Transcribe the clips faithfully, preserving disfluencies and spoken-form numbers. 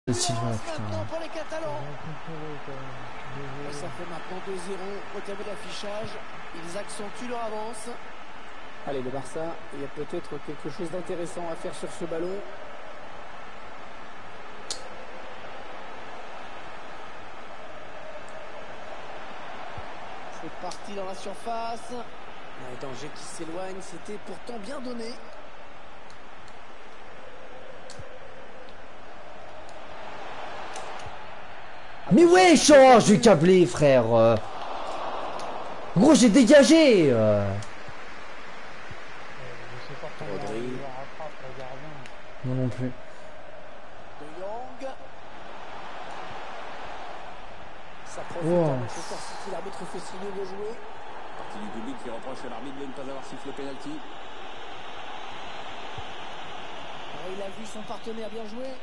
Le Sylvain, maintenant pour putain. les Catalans. Ça fait maintenant deux zéro au tableau d'affichage. Ils accentuent leur avance. Allez, le Barça, il y a peut-être quelque chose d'intéressant à faire sur ce ballon. C'est parti dans la surface. Un danger qui s'éloigne, c'était pourtant bien donné. Mais ouais, change du câblé, frère. euh. Gros, j'ai dégagé. euh. Rodri. Non non plus. De Jong. Ça profite Wow. à Manchester City, l'arbitre fait signe de jouer. Partie du public qui reproche à l'arbitre de ne pas avoir sifflé pénalty. Alors, il a vu son partenaire bien jouer.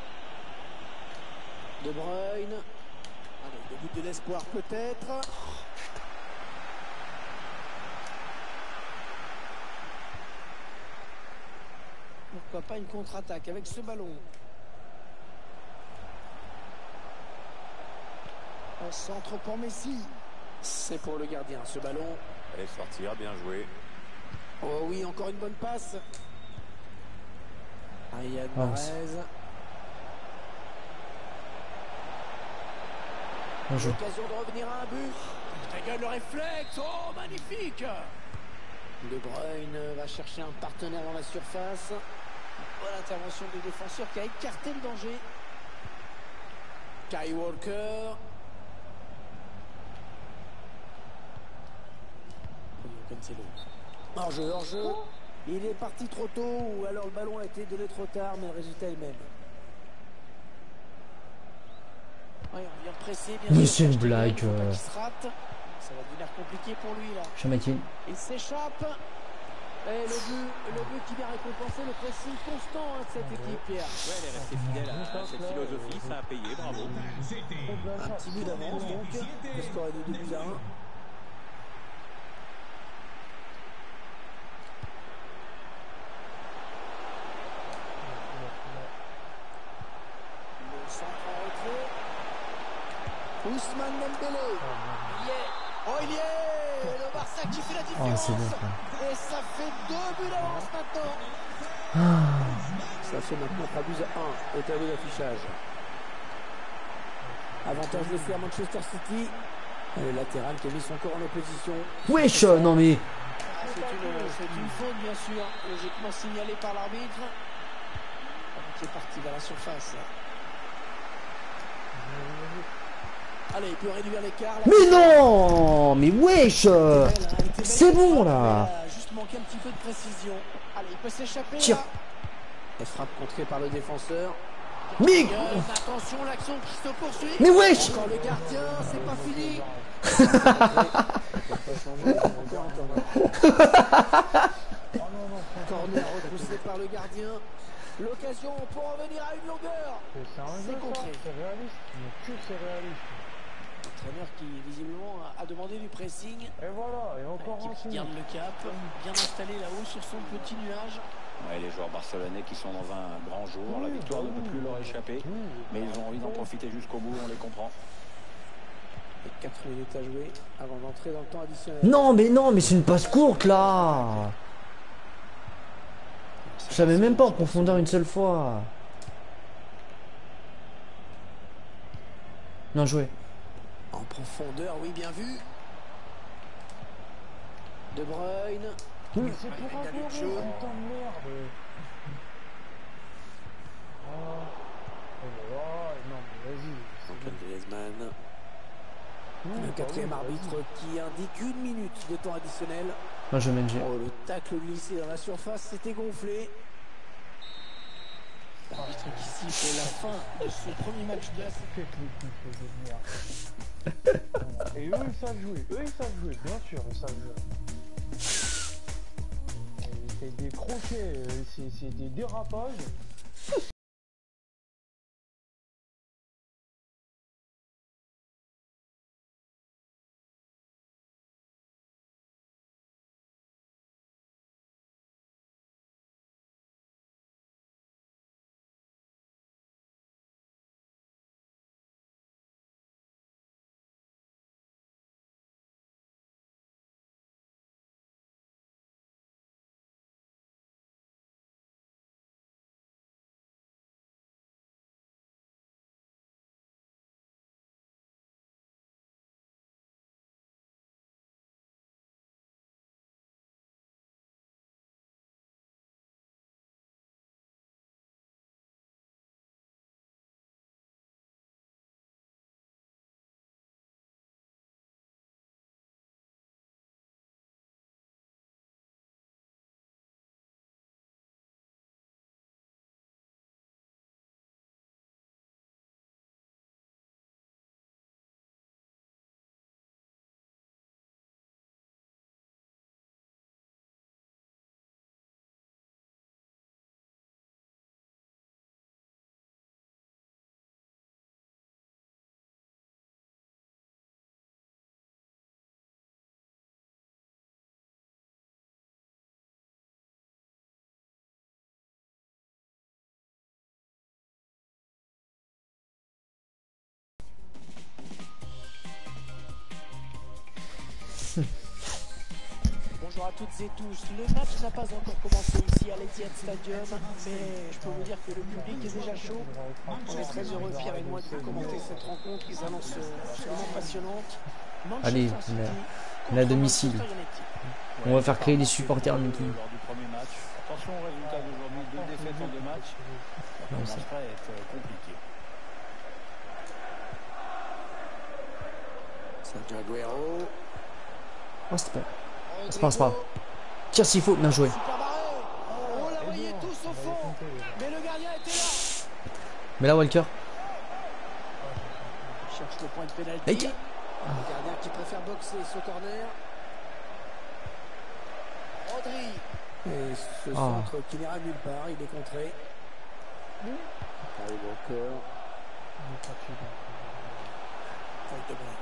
De Bruyne. Allez, le but de l'espoir peut-être. Pourquoi pas une contre-attaque avec ce ballon. Un centre pour Messi. C'est pour le gardien ce ballon. Allez sortir, bien joué. Oh oui, encore une bonne passe. Riyad Ah, Mahrez. Bien joué. L'occasion de revenir à un but. Ta gueule, le réflexe. Oh, magnifique. De Bruyne va chercher un partenaire dans la surface. Bonne intervention du défenseur qui a écarté le danger. Kyle Walker. Hors jeu, hors jeu. Il est parti trop tôt ou alors le ballon a été donné trop tard, mais le résultat est le même. Ouais, on vient presser, bien Mais sûr, c'est une Stegen, blague, faut pas euh. qu'il se rate. Ça va devenir compliqué pour lui là. Chamatin. Il s'échappe. Et le but, le but qui vient récompenser le pressing constant hein, de cette équipe, Pierre. Ouais, elle est restée fidèle à cette philosophie, ça a payé, bravo. Un petit but d'avance donc. Le score est de deux buts à un. Le centre en retrait. Ousmane Dembélé. Il y est. Oh, il y est. Le Barça qui fait la Ah, différence. c'est bon, quoi. Et ça fait deux buts d'avance maintenant. Ça fait maintenant trois buts à un au tableau d'affichage. Avantage de fait à Manchester City. Le latéral qui a mis son corps en opposition. Wesh, euh, non mais. C'est une, c'est une faute bien sûr, logiquement signalée par l'arbitre. Qui est parti vers la surface. Allez, il peut réduire l'écart. Mais non. Mais wesh. euh. C'est bon là. Il a juste manqué un petit peu de précision. Allez, il peut s'échapper. Tire. Là. Et frappe contrée par le défenseur. Mais. Gueule, attention, l'action qui se poursuit. Mais wesh. Encore le gardien, c'est pas fini. Corner repoussé par le gardien. L'occasion pour revenir à une longueur. C'est contré. C'est réaliste, mais que c'est réaliste. L'entraîneur qui visiblement a demandé du pressing. Et voilà, et encore un Qui signe. garde le cap, bien installé là-haut sur son petit nuage. Ouais, les joueurs barcelonais qui sont dans un grand jour, la victoire ne peut plus leur échapper, mais ils ont envie d'en profiter jusqu'au bout, on les comprend. Et quatre minutes à jouer avant d'entrer dans le temps additionnel. Non mais non mais c'est une passe courte là. Je savais même pas en profondeur une seule fois. Bien joué. En profondeur, oui, bien vu. De Bruyne. Mais c'est pour un Il a goal, du jeu. putain de merde. Ah. Oh là là, non mais vas-y. Antoine Griezmann. Mmh, Le quatrième bah oui, arbitre vas-y. qui indique une minute de temps additionnel. Moi je mène G. Oh, le tacle glissé dans la surface s'était gonflé. L'arbitre qui siffle la fin de son premier match de la saison. Faites les coups, de merde. Et eux ils savent jouer, eux ils savent jouer, bien sûr ils savent jouer. Et c'est des crochets, euh, c'est c'est des dérapages. bonsoir à toutes et tous. Le match n'a pas encore commencé ici à l'Etihad Stadium, mais je peux vous dire que le public est déjà chaud. On est très heureux, Pierre et moi, de vous commenter cette rencontre qui s'annonce absolument passionnante. Allez, on est à domicile. On va faire créer des supporters, Mickey. Lors du premier match. Attention au résultat d'aujourd'hui, deux défaites en deux matchs. Ça commencerait à être compliqué. Sergio Aguero. Oh, c'est pas. C'est pas, c'est pas. Tire s'il faut, bien joué. On la voyait tous au fond, mais le gardien était là. Mais là, Walker. Il cherche le point de pénalty. Hey. Le gardien qui préfère boxer ce corner. Rodri. Et ce Oh. centre qui n'ira nulle part, il est contré. Kyle Walker. Faute de balle.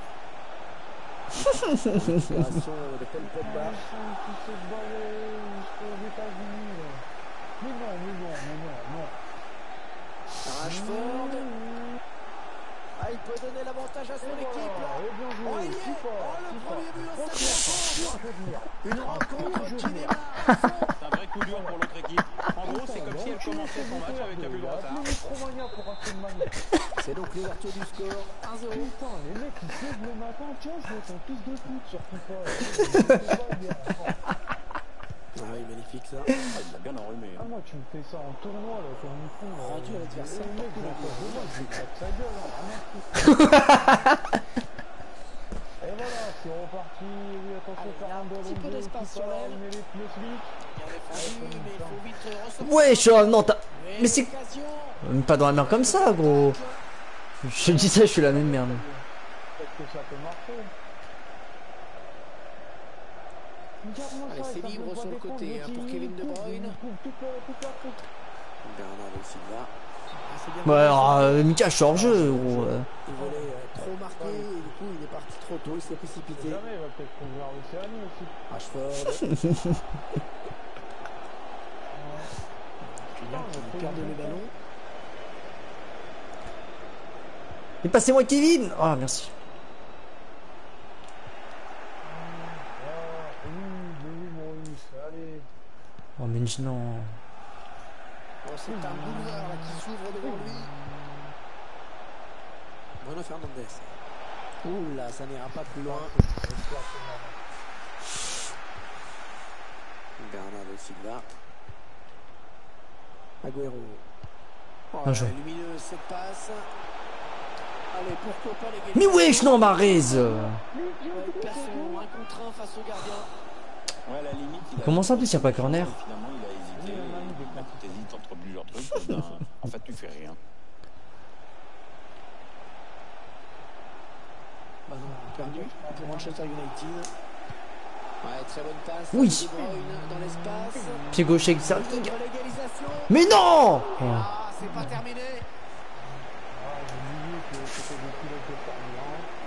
Inspiration de Paul Pogba. Mais non, mais non, mais non, non. Rashford. Ah, il peut donner l'avantage à son équipe. Oh, il y est. Oh, le premier but au septième. Une rencontre qui démarre. C'est un vrai coup dur pour l'autre équipe. En gros, c'est comme si elle commençait son match avec un but de retard. C'est donc l'ouverture du score. un zéro. Putain, les mecs ils se lèvent le matin, tiens, je vais être en piste de foot sur FIFA. Ah oui, magnifique ça. Ah, il l'a bien enrhumé. Ah, moi, tu me fais ça en tournoi, là, comme ils font. là. Rendu à l'adversaire. Le mec, j'ai en face de moi, je lui tape sa gueule, hein, rien à foutre. Et voilà, c'est reparti. Oui, attention, Allez, il y a un Fernando petit peu Alonso d'espace qui sur part, l'aile. il met les pneus slick. Bien défendu, mais il faut vite ressortir. Wesh, oh, non, t'as. Et Mais c'est. l'occasion. Même pas dans la merde comme ça, gros. Je te dis ça, je suis la même merde. Peut-être que ça peut marcher. Regarde-moi Allez, ça, c'est il libre tape sur le pas côté, défendre, hein, il pour il Kevin De couvre, Bruyne. il couvre toute la, toute la coupe. Bernardo Silva. Ah, c'est bien Ouais, fait. alors, euh, Mika, je suis hors jeu, gros. euh. Il voulait euh, trop marquer et du coup il est parti trop tôt, il s'est précipité. Jamais, il va peut-être couvrir l'Océanie aussi. Rashford. Kylian qui perd le ballon. Et passez-moi Kevin. Ah, merci. Ah, oui, mais oui, Maurice, allez. Oh, mais non. Oh, c'est un boulevard là, qui s'ouvre devant lui. Bruno Fernandes. Ouh là, ça n'ira pas plus loin. Bernardo Silva. Aguero. Oh, Bien joué. lumineuse cette passe. Allez, pourquoi pas les gars. Mais wesh, non, Marez. Personne, un contre un face au gardien. Ouais, à la limite, il a- Comment ça, en plus, y a pas corner? Finalement, il a hésité. Et quand tu hésites entre plusieurs trucs, ben, en fait, tu fais rien. Ballon perdu pour Manchester United. Ouais, très bonne passe. Oui. De Bruyne dans l'espace. Pied gauche avec ça. Contre l'égalisation. Mais non. Ah, c'est pas terminé. Ah, j'ai oublié que c'était des pilotes de Formule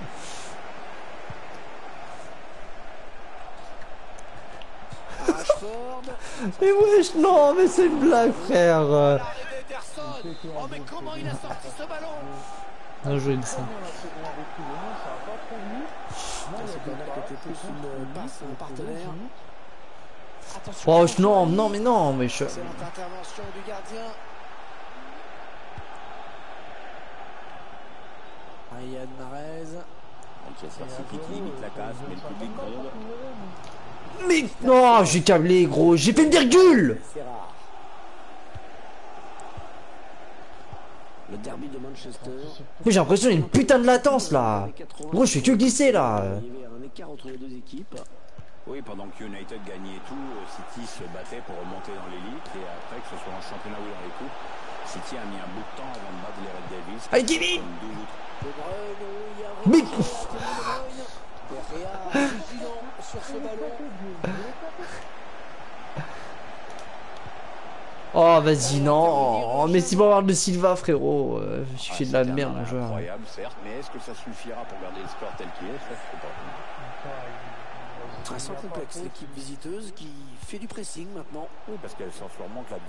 un. Rashford. Mais wesh, non, mais c'est une blague, frère. euh. L'arrêt d'Ederson. Oh, mais comment il a sorti ce ballon? Bien joué, de ça. Moi, la seconde reprise, moi, ça a pas trop venu. Moi, Ce il y a corner des qui était passes, plus c'est une contre passe à un lui, partenaire. Attention. Oh, je- non, non, mais non, mais je. Excellente intervention du gardien. Riyad Mahrez. Manchester City qui limite la casse, mais le public gronde. Mais non, j'ai câblé, gros. J'ai fait une virgule. C'est rare. Le derby de Manchester. Mais j'ai l'impression qu'il y a une putain de latence là. Gros, je fais que glisser là. Il y avait un écart entre les deux équipes. Oui, pendant que United gagnait tout, City se battait pour remonter dans l'élite. Et après, que ce soit en championnat ou dans les coupes, City a mis un bout de temps avant de battre les Red Devils. Allez, Kevin. Comme douze ou De Bruyne, il y a un Mais- relais, Anthony De Bruyne. Derrière, vigilant sur ce ballon. Oh, vas-y, non. Oh, mais c'est pour avoir de Silva, frérot. Euh, je Ah, fais de la c'était un merde, match mon joueur. incroyable, certes, mais est-ce que ça suffira pour garder le score tel qu'il est? Ça, je sais pas. Très sans complexe, l'équipe visiteuse qui fait du pressing maintenant. Oui, parce qu'elle sent sûrement que la